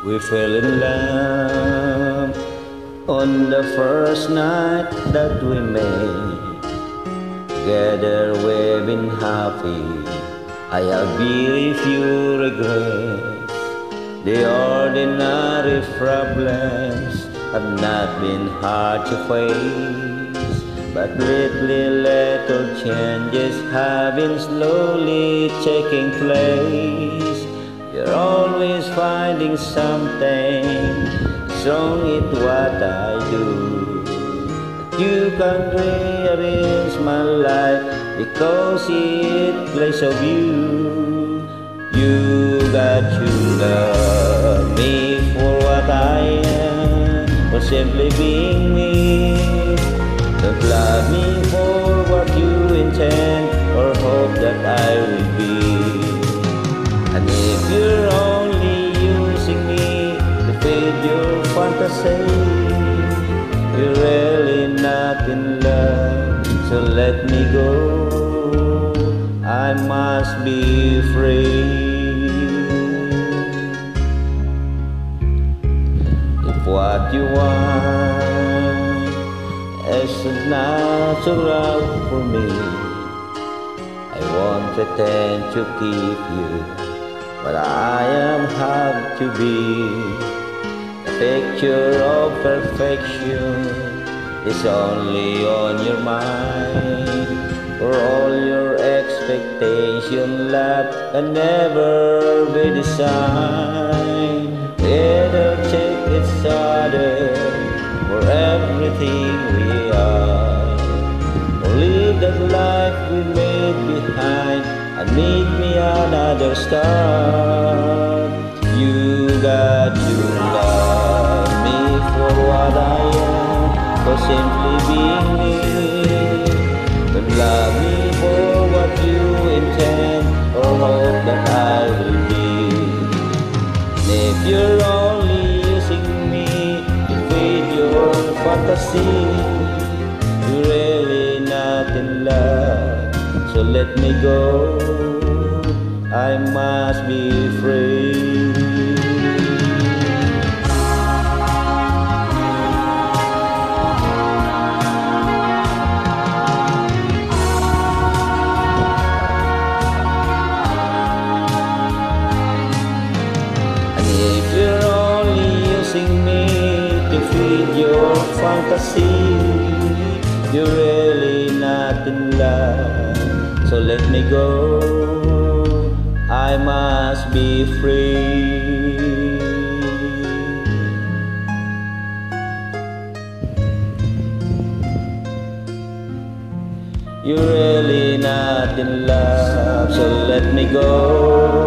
We fell in love on the first night that we met. Together we've been happy. I have very few regrets. The ordinary problems have not been hard to face, but lately little changes have been slowly taking place. You're always finding something wrong with what I do. But you can't rearrange my life because it plays of you. You got to love me for what I am, for simply being me. Don't love me for what you intend or hope that I will be. And if you're only using me to feed your fantasy, you're really not in love, so let me go. I must be free. If what you want is natural for me, I won't pretend to keep you, but I am have to be. The picture of perfection is only on your mind. For all your expectation, love can never be designed. Either take each other for everything we are, or leave that life we made behind and meet me another start. You got to love me for what I am, for simply being me. But love me for what you intend or hope that I will be. And if you're only using me to feed your fantasy, you're really not in love, so let me go. I must be free. And if you're only using me to feed your fantasy, you're really not in love, so let me go. I must be free. You're really not in love, so let me go.